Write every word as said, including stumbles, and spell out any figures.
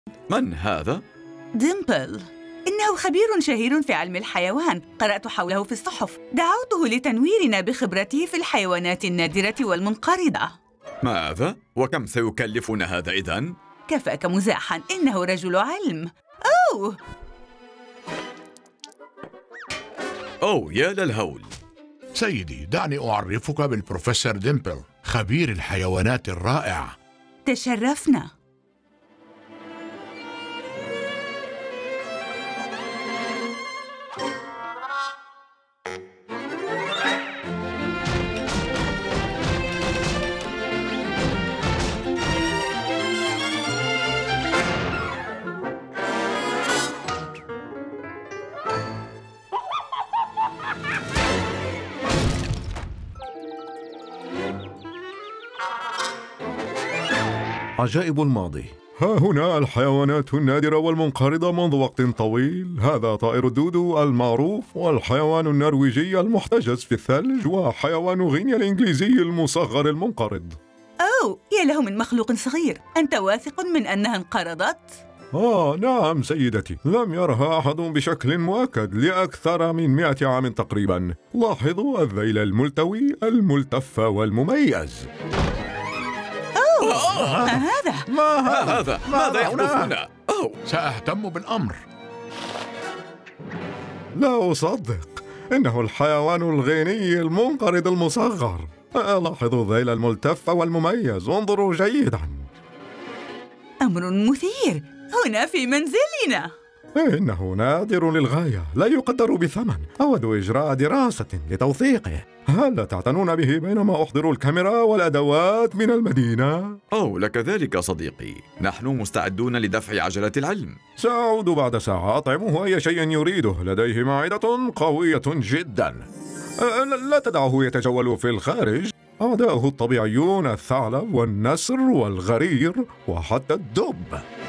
من هذا؟ ديمبل، إنه خبير شهير في علم الحيوان. قرأت حوله في الصحف. دعوته لتنويرنا بخبرته في الحيوانات النادرة والمنقرضة. ماذا؟ وكم سيكلفنا هذا إذن؟ كفاك مزاحاً، إنه رجل علم. أوه أوه يا للهول. سيدي، دعني أعرفك بالبروفيسور ديمبل، خبير الحيوانات الرائع. تشرفنا. عجائب الماضي. ها هنا الحيوانات النادرة والمنقرضة منذ وقت طويل. هذا طائر الدودو المعروف، والحيوان النرويجي المحتجز في الثلج، وحيوان غينيا الإنجليزي المصغر المنقرض. أوه، يا له من مخلوق صغير. أنت واثق من أنها انقرضت؟ آه نعم سيدتي، لم يرها أحد بشكل مؤكد لأكثر من مئة عام تقريبا. لاحظوا الذيل الملتوي الملتف والمميز. أوه، ما هذا؟ ما ما هذا؟ ماذا يحدث هنا؟ أوه. سأهتم بالأمر. لا أصدق، إنه الحيوان الغيني المنقرض المصغر. لاحظوا الذيل الملتف والمميز، انظروا جيدا. أمر مثير، هنا في منزلنا. إنه نادر للغاية، لا يقدر بثمن. أود إجراء دراسة لتوثيقه. هل تعتنون به بينما أحضر الكاميرا والأدوات من المدينة؟ أوه لك ذلك صديقي، نحن مستعدون لدفع عجلة العلم. سأعود بعد ساعة. أطعمه أي شيء يريده، لديه معدة قوية جدا. لا تدعه يتجول في الخارج. أعداؤه الطبيعيون الثعلب والنسر والغرير وحتى الدب.